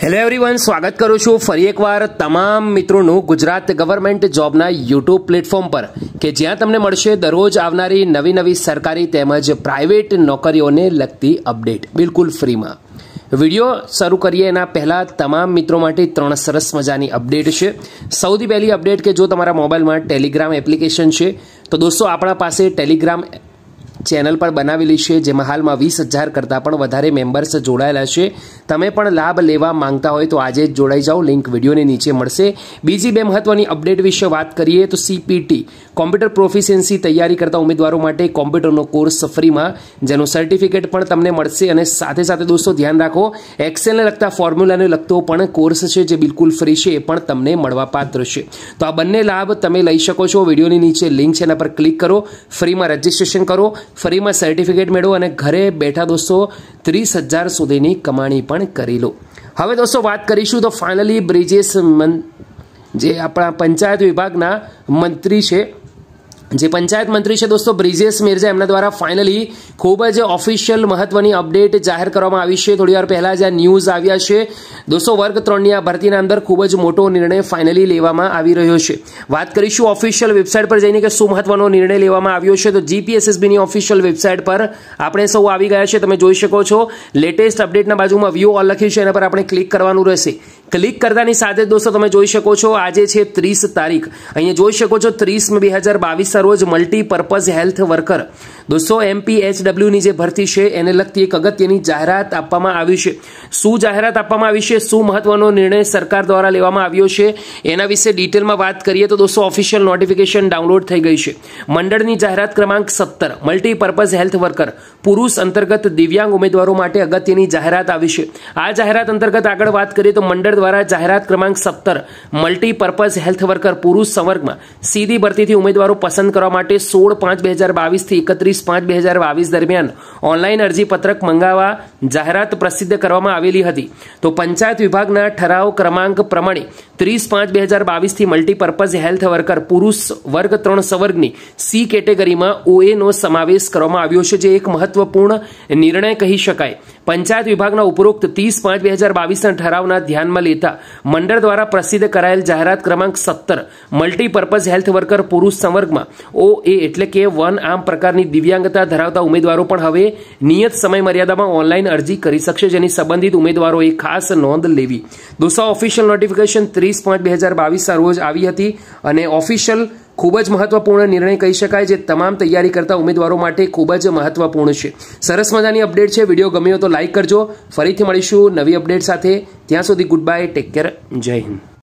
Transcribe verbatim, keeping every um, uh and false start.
Hello everyone, સ્વાગત કરું છું ફરી એકવાર તમામ મિત્રોનું ગુજરાત ગવર્મેન્ટ જોબના યુટ્યુબ પ્લેટફોર્મ પર કે જ્યાં તમને મળશે દરરોજ આવનારી નવી નવી સરકારી તેમજ પ્રાઇવેટ નોકરીઓને લગતી અપડેટ બિલકુલ ફ્રીમાં। વિડીયો શરૂ કરીએ એના પહેલાં તમામ મિત્રો માટે ત્રણ સરસ મજાની અપડેટ છે। સૌથી પહેલી અપડેટ કે જો તમારા મોબાઈલમાં ટેલિગ્રામ એપ્લિકેશન છે તો દોસ્તો આપણા પાસે ટેલિગ્રામ ચેનલ પર બનાવેલી છે જેમાં હાલમાં વીસ હજાર કરતાં પણ વધારે મેમ્બર્સ જોડાયેલા છે। તમે પણ લાભ લેવા માંગતા હોય તો આજે જ જોડાઈ જાઓ, લિંક વિડીયોની નીચે મળશે। બીજી બે મહત્વની અપડેટ વિશે વાત કરીએ તો સીપીટી કોમ્પ્યુટર પ્રોફિશિયન્સી તૈયારી કરતા ઉમેદવારો માટે કોમ્પ્યુટરનો કોર્સ ફ્રીમાં, જેનું સર્ટિફિકેટ પણ તમને મળશે અને સાથે સાથે દોસ્તો ધ્યાન રાખો એક્સેલને લગતા ફોર્મ્યુલાને લગતો પણ કોર્સ છે જે બિલકુલ ફ્રી છે, એ પણ તમને મળવાપાત્ર છે। તો આ બંને લાભ તમે લઈ શકો છો। વિડીયોની નીચે લિંક છે એના પર ક્લિક કરો, ફ્રીમાં રજિસ્ટ્રેશન કરો, ફ્રીમાં સર્ટિફિકેટ મેળવો અને ઘરે બેઠા દોસ્તો ત્રીસ હજાર સુધીની કમાણી પણ કરી લો। હવે દોસ્તો વાત કરીશું તો ફાઇનલી બ્રિજેશ જે આપણા પંચાયત વિભાગના મંત્રી છે, જે પંચાયત મંત્રી છે દોસ્તો બ્રિજેશ મેરજા, એમના દ્વારા ફાઇનલી ખૂબ જ ઓફિશિયલ મહત્વની અપડેટ જાહેર કરવામાં આવી છે। થોડી વાર પહેલાં જ આ ન્યૂઝ આવ્યા છે દોસ્તો, વર્ગ ત્રણની આ ભરતીના અંદર ખૂબ જ મોટો નિર્ણય ફાઇનલી લેવામાં આવી રહ્યો છે। વાત કરીશું ઓફિશિયલ વેબસાઇટ પર જઈને કે શું મહત્વનો નિર્ણય લેવામાં આવ્યો છે, તો જીપીએસએસબીની ઓફિશિયલ વેબસાઇટ પર આપણે સૌ આવી ગયા છે। તમે જોઈ શકો છો લેટેસ્ટ અપડેટના બાજુમાં વ્યૂ ઓલ લખ્યું છે, એના પર આપણે ક્લિક કરવાનું રહેશે। ક્લિક કરતાની સાથે દોસ્તો તમે જોઈ શકો છો આજે છે ત્રીસ તારીખ, અહીંયા જોઈ શકો છો ત્રીસ બે હજાર બાવીસ રોજ મલ્ટીપર્પઝ હેલ્થ વર્કર દોસ્તો એમપીએચડબલ્યુની જે ભરતી છે એને લગતી એક અગત્યની જાહેરાત આપવામાં આવી છે। શું જાહેરાત આપવામાં આવી છે, શું મહત્વનો નિર્ણય સરકાર દ્વારા લેવામાં આવ્યો છે એના વિશે ડિટેલમાં વાત કરીએ તો દોસ્તો ઓફિશિયલ નોટિફિકેશન ડાઉનલોડ થઈ ગઈ છે। મંડળની જાહેરાત ક્રમાંક સત્તર મલ્ટીપર્પઝ હેલ્થ વર્કર પુરુષ અંતર્ગત દિવ્યાંગ ઉમેદવારો માટે અગત્યની જાહેરાત આવી છે। આ જાહેરાત અંતર્ગત આગળ વાત કરીએ તો મંડળ દ્વારા જાહેરાત ક્રમાંક સત્તર મલ્ટીપર્પઝ હેલ્થ વર્કર પુરુષ સંવર્ગમાં સીધી ભરતીથી ઉમેદવારો પસંદ કરવા માટે સોળ પાંચ બે હજાર બાવીસ થી એકત્રીસ પાંચ બે હજાર બાવીસ દરમિયાન ઓનલાઈન અરજી પત્રક મંગાવવા જાહેરાત પ્રસિદ્ધ કરવામાં આવેલી હતી। તો પંચાયત વિભાગના ઠરાવ ક્રમાંક પ્રમાણે ત્રીસ પાંચ બે હજાર બાવીસ થી મલ્ટીપર્પઝ હેલ્થ વર્કર પુરુષ વર્ગ ત્રણ સંવર્ગની સી કેટેગરીમાં ઓએ નો સમાવેશ કરવામાં આવ્યો છે, જે એક મહત્વપૂર્ણ નિર્ણય કહી શકાય। પંચાયત વિભાગના ઉપરોક્ત ત્રીસ પાંચ બે હજાર બાવીસના ઠરાવના ધ્યાનમાં લેતા મંડળ દ્વારા પ્રસિદ્ધ કરાયેલ જાહેરાત ક્રમાંક સત્તર મલ્ટીપર્પઝ હેલ્થ વર્કર પુરુષ સંવર્ગમાં ઓ એ એટલે કે વન આમ પ્રકારની દિવ્યાંગતા ધરાવતા ઉમેદવારો પણ હવે નિયત સમય મર્યાદામાં ઓનલાઈન અરજી કરી શકશે, જેની સંબંધિત ઉમેદવારોએ ખાસ નોંધ લેવી। દોસ્તો ઓફિશિયલ નોટિફિકેશન ત્રીસ પાંચ બે હજાર બાવીસના રોજ આવી હતી અને ઓફિશિયલ ખૂબ જ મહત્વપૂર્ણ નિર્ણય કહી શકાય, જે તમામ તૈયારી કરતા ઉમેદવારો માટે ખૂબ જ મહત્વપૂર્ણ છે। સરસ મજાની અપડેટ છે। વિડીયો ગમ્યો તો લાઇક કરજો। ફરીથી મળીશું નવી અપડેટ સાથે, ત્યાં સુધી ગુડ બાય, ટેક કેર, જય હિન્દ।